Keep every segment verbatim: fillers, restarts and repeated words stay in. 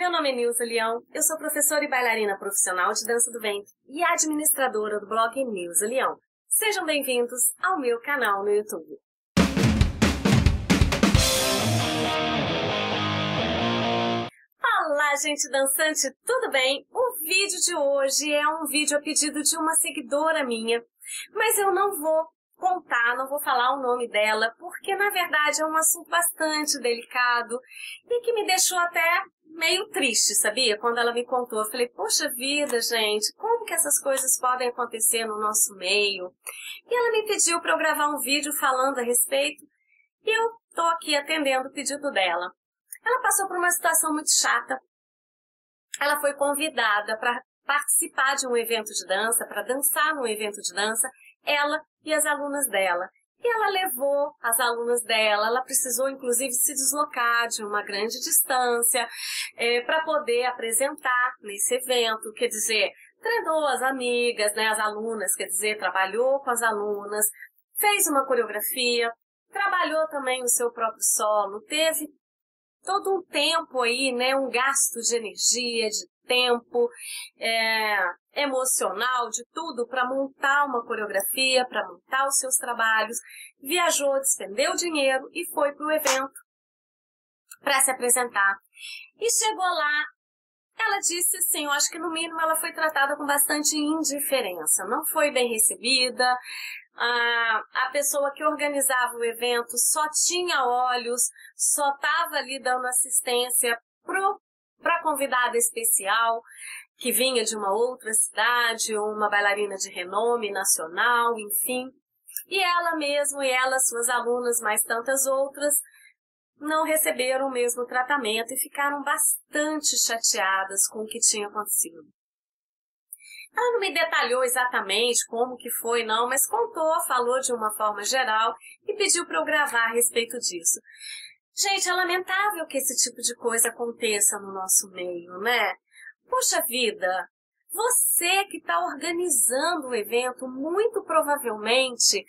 Meu nome é Nilza Leão, eu sou professora e bailarina profissional de dança do ventre e administradora do blog Nilza Leão. Sejam bem-vindos ao meu canal no YouTube. Olá, gente dançante, tudo bem? O vídeo de hoje é um vídeo a pedido de uma seguidora minha, mas eu não vou contar, não vou falar o nome dela, porque na verdade é um assunto bastante delicado e que me deixou até meio triste, sabia? Quando ela me contou, eu falei, poxa vida, gente, como que essas coisas podem acontecer no nosso meio? E ela me pediu para eu gravar um vídeo falando a respeito e eu tô aqui atendendo o pedido dela. Ela passou por uma situação muito chata. Ela foi convidada para participar de um evento de dança, para dançar num evento de dança, ela e as alunas dela. E ela levou as alunas dela, ela precisou inclusive se deslocar de uma grande distância é, para poder apresentar nesse evento, quer dizer, treinou as amigas, né, as alunas, quer dizer, trabalhou com as alunas, fez uma coreografia, trabalhou também o seu próprio solo, teve todo um tempo aí, né, um gasto de energia, de tempo, é, emocional, de tudo, para montar uma coreografia, para montar os seus trabalhos, viajou, despendeu dinheiro e foi para o evento para se apresentar. E chegou lá, ela disse assim, eu acho que no mínimo ela foi tratada com bastante indiferença, não foi bem recebida, a, a pessoa que organizava o evento só tinha olhos, só estava ali dando assistência pro para convidada especial, que vinha de uma outra cidade, ou uma bailarina de renome nacional, enfim. E ela mesmo, e ela, suas alunas, mais tantas outras, não receberam o mesmo tratamento e ficaram bastante chateadas com o que tinha acontecido. Ela não me detalhou exatamente como que foi, não, mas contou, falou de uma forma geral e pediu para eu gravar a respeito disso. Gente, é lamentável que esse tipo de coisa aconteça no nosso meio, né? Poxa vida, você que está organizando o evento, muito provavelmente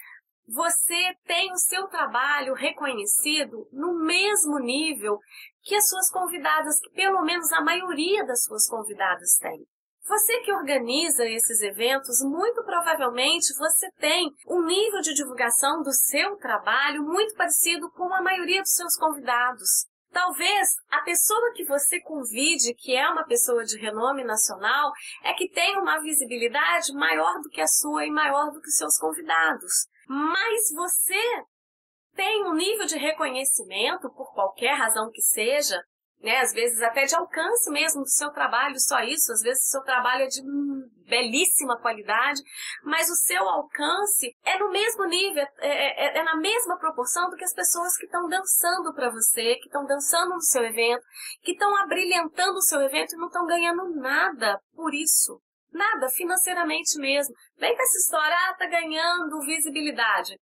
você tem o seu trabalho reconhecido no mesmo nível que as suas convidadas, que pelo menos a maioria das suas convidadas tem. Você que organiza esses eventos, muito provavelmente você tem um nível de divulgação do seu trabalho muito parecido com a maioria dos seus convidados. Talvez a pessoa que você convide, que é uma pessoa de renome nacional, é que tem uma visibilidade maior do que a sua e maior do que os seus convidados. Mas você tem um nível de reconhecimento, por qualquer razão que seja, né, às vezes até de alcance mesmo do seu trabalho, só isso, às vezes o seu trabalho é de hum, belíssima qualidade, mas o seu alcance é no mesmo nível, é, é, é na mesma proporção do que as pessoas que estão dançando para você, que estão dançando no seu evento, que estão abrilhantando o seu evento e não estão ganhando nada por isso, nada, financeiramente mesmo. Vem com essa história, ah, tá ganhando visibilidade.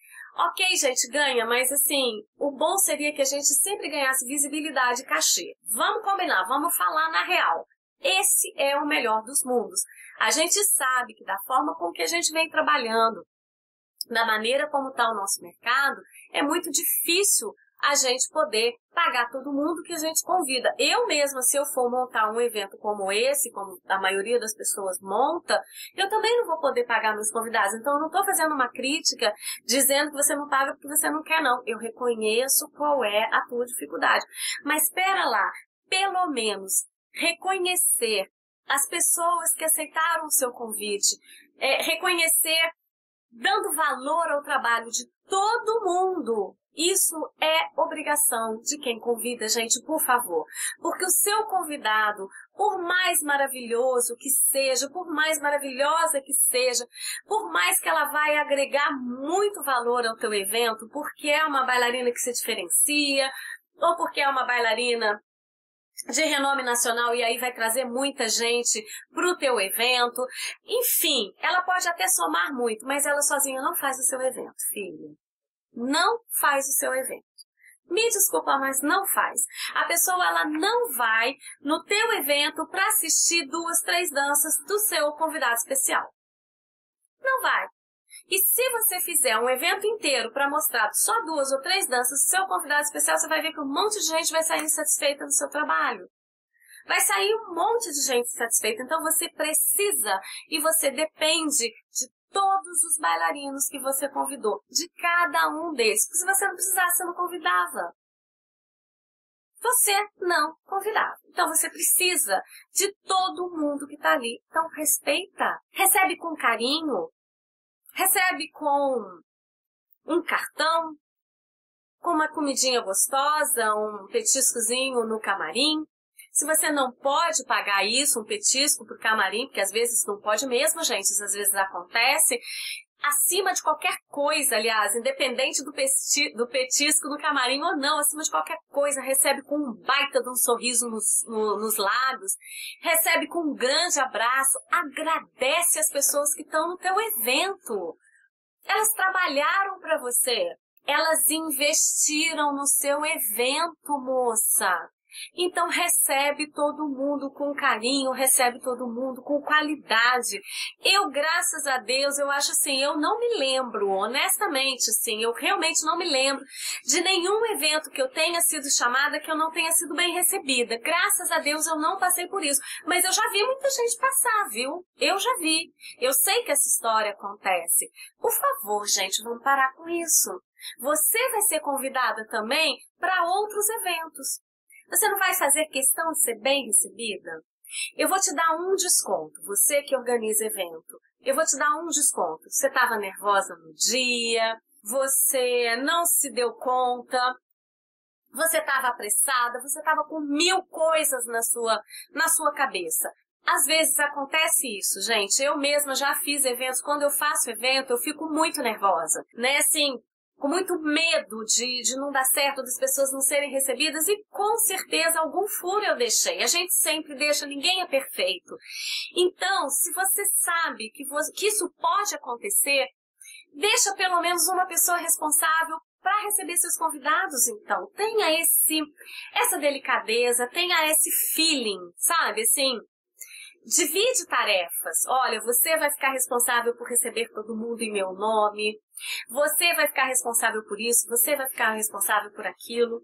Ok, gente, ganha, mas assim, o bom seria que a gente sempre ganhasse visibilidade e cachê. Vamos combinar, vamos falar na real. Esse é o melhor dos mundos. A gente sabe que da forma com que a gente vem trabalhando, da maneira como está o nosso mercado, é muito difícil a gente poder pagar todo mundo que a gente convida. Eu mesma, se eu for montar um evento como esse, como a maioria das pessoas monta, eu também não vou poder pagar meus convidados. Então, eu não estou fazendo uma crítica dizendo que você não paga porque você não quer, não. Eu reconheço qual é a tua dificuldade. Mas espera lá, pelo menos reconhecer as pessoas que aceitaram o seu convite, é, reconhecer, dando valor ao trabalho de todo mundo. Isso é obrigação de quem convida, gente, por favor. Porque o seu convidado, por mais maravilhoso que seja, por mais maravilhosa que seja, por mais que ela vai agregar muito valor ao teu evento, porque é uma bailarina que se diferencia, ou porque é uma bailarina de renome nacional e aí vai trazer muita gente para o teu evento. Enfim, ela pode até somar muito, mas ela sozinha não faz o seu evento, filha. Não faz o seu evento. Me desculpa, mas não faz. A pessoa ela não vai no teu evento para assistir duas, três danças do seu convidado especial. Não vai. E se você fizer um evento inteiro para mostrar só duas ou três danças do seu convidado especial, você vai ver que um monte de gente vai sair insatisfeita do seu trabalho. vai sair um monte de gente satisfeita. Então você precisa e você depende de todos os bailarinos que você convidou, de cada um deles. Porque se você não precisasse, você não convidava. Você não convidava. Então você precisa de todo mundo que está ali. Então respeita. Recebe com carinho. Recebe com um cartão, com uma comidinha gostosa, um petiscozinho no camarim. Se você não pode pagar isso, um petisco pro camarim, porque às vezes não pode mesmo, gente, isso às vezes acontece, acima de qualquer coisa, aliás, independente do, peti, do petisco no camarim ou não, acima de qualquer coisa, recebe com um baita de um sorriso nos, no, nos lábios, recebe com um grande abraço, agradece as pessoas que estão no teu evento. Elas trabalharam para você, elas investiram no seu evento, moça. Então recebe todo mundo com carinho, recebe todo mundo com qualidade. Eu, graças a Deus, eu acho assim, eu não me lembro, honestamente, assim, eu realmente não me lembro de nenhum evento que eu tenha sido chamada que eu não tenha sido bem recebida. Graças a Deus eu não passei por isso, mas eu já vi muita gente passar, viu? Eu já vi. Eu sei que essa história acontece. Por favor, gente, vamos parar com isso. Você vai ser convidada também para outros eventos. Você não vai fazer questão de ser bem recebida? Eu vou te dar um desconto, você que organiza evento. Eu vou te dar um desconto. Você estava nervosa no dia, você não se deu conta, você estava apressada, você estava com mil coisas na sua, na sua cabeça. Às vezes acontece isso, gente. Eu mesma já fiz eventos. Quando eu faço evento, eu fico muito nervosa, né? Assim, com muito medo de, de não dar certo, das pessoas não serem recebidas, e com certeza algum furo eu deixei. A gente sempre deixa, ninguém é perfeito. Então, se você sabe que, você, que isso pode acontecer, deixa pelo menos uma pessoa responsável para receber seus convidados, então. Tenha esse, essa delicadeza, tenha esse feeling, sabe, assim. Divide tarefas. Olha, você vai ficar responsável por receber todo mundo em meu nome. Você vai ficar responsável por isso. Você vai ficar responsável por aquilo.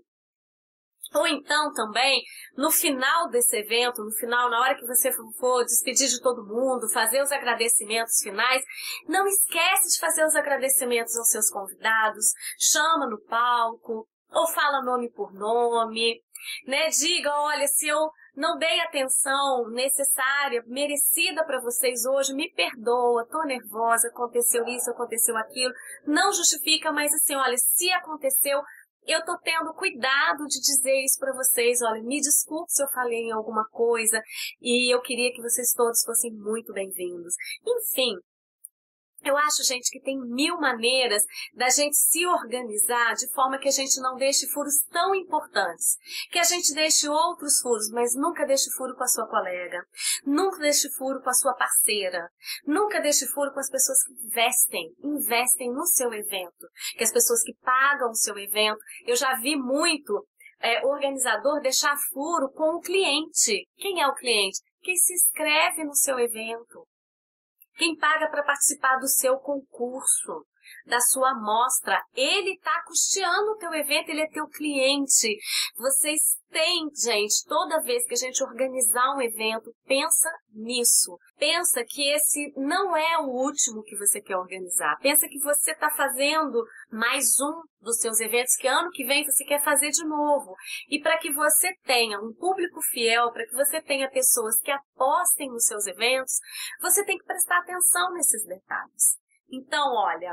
Ou então também, no final desse evento, no final, na hora que você for despedir de todo mundo, fazer os agradecimentos finais, não esquece de fazer os agradecimentos aos seus convidados. Chama no palco, ou fala nome por nome, né? Diga, olha, se eu não dei atenção necessária, merecida para vocês hoje, me perdoa, tô nervosa, aconteceu isso, aconteceu aquilo. Não justifica, mas assim, olha, se aconteceu, eu tô tendo cuidado de dizer isso para vocês. Olha, me desculpe se eu falei em alguma coisa e eu queria que vocês todos fossem muito bem-vindos. Enfim, eu acho, gente, que tem mil maneiras da gente se organizar de forma que a gente não deixe furos tão importantes. Que a gente deixe outros furos, mas nunca deixe furo com a sua colega. Nunca deixe furo com a sua parceira. Nunca deixe furo com as pessoas que investem, investem no seu evento. Que as pessoas que pagam o seu evento. Eu já vi muito é, organizador deixar furo com o cliente. Quem é o cliente? Quem se inscreve no seu evento. Quem paga para participar do seu concurso, da sua amostra, ele está custeando o teu evento, ele é teu cliente. Vocês têm, gente, toda vez que a gente organizar um evento, pensa nisso. Pensa que esse não é o último que você quer organizar. Pensa que você está fazendo mais um dos seus eventos, que ano que vem você quer fazer de novo. E para que você tenha um público fiel, para que você tenha pessoas que apostem nos seus eventos, você tem que prestar atenção nesses detalhes. Então, olha,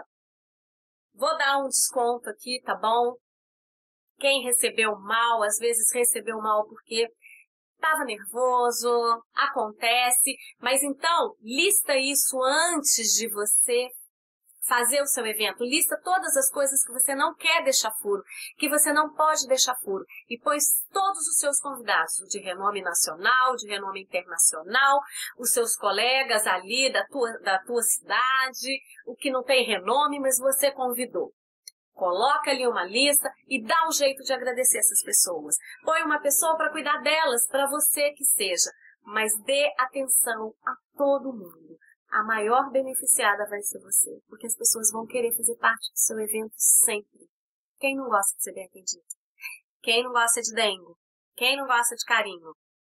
vou dar um desconto aqui, tá bom? Quem recebeu mal, às vezes recebeu mal porque estava nervoso, acontece. Mas então, lista isso antes de você fazer o seu evento. Lista todas as coisas que você não quer deixar furo, que você não pode deixar furo. E põe todos os seus convidados, de renome nacional, de renome internacional, os seus colegas ali da tua, da tua cidade, o que não tem renome, mas você convidou. Coloca ali uma lista e dá um jeito de agradecer essas pessoas. Põe uma pessoa para cuidar delas, para você que seja. Mas dê atenção a todo mundo. A maior beneficiada vai ser você, porque as pessoas vão querer fazer parte do seu evento sempre. Quem não gosta de ser bem atendido? Quem não gosta de dengo? Quem não gosta de carinho?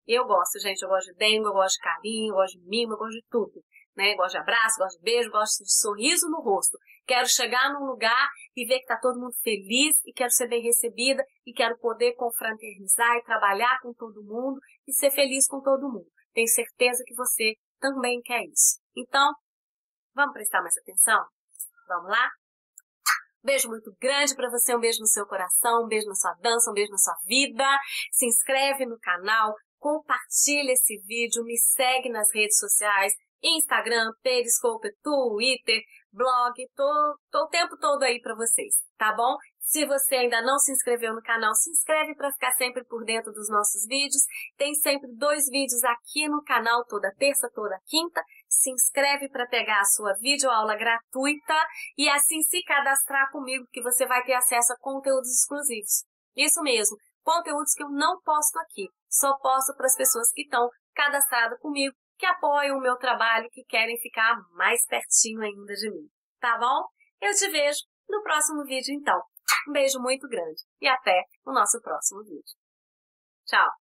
Eu gosto, gente, eu gosto de dengo, eu gosto de carinho, eu gosto de mimo, eu gosto de tudo, né? Eu gosto de abraço, gosto de beijo, gosto de sorriso no rosto. Quero chegar num lugar e ver que tá todo mundo feliz e quero ser bem recebida e quero poder confraternizar e trabalhar com todo mundo e ser feliz com todo mundo. Tenho certeza que você também quer isso. Então, vamos prestar mais atenção? Vamos lá? Beijo muito grande para você, um beijo no seu coração, um beijo na sua dança, um beijo na sua vida. Se inscreve no canal, compartilha esse vídeo, me segue nas redes sociais, Instagram, Periscope, Twitter, blog, tô, tô o tempo todo aí para vocês, tá bom? Se você ainda não se inscreveu no canal, se inscreve para ficar sempre por dentro dos nossos vídeos. Tem sempre dois vídeos aqui no canal, toda terça, toda quinta. Se inscreve para pegar a sua videoaula gratuita e assim se cadastrar comigo, que você vai ter acesso a conteúdos exclusivos. Isso mesmo, conteúdos que eu não posto aqui, só posto para as pessoas que estão cadastradas comigo, que apoiam o meu trabalho, que querem ficar mais pertinho ainda de mim. Tá bom? Eu te vejo no próximo vídeo então. Um beijo muito grande e até o nosso próximo vídeo. Tchau!